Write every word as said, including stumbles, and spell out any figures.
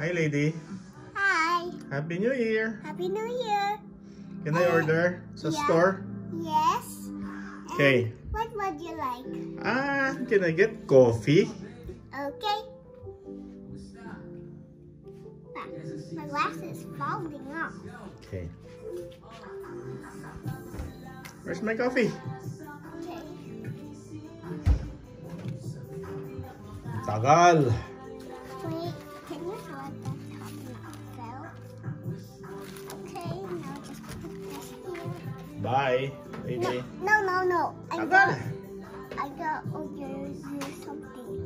Hi, lady. Hi. Happy New Year. Happy New Year. Can I order sa Yeah. store? Yes. Okay. And what would you like? Ah, can I get coffee? Okay. Ah, my glass is falling off. Okay. Where's my coffee? Okay. Tagal. Wait, can you throw the top not fell? Okay, now just put this here. Bye, lady. No, no, no. I Tagal. got, I got order you something.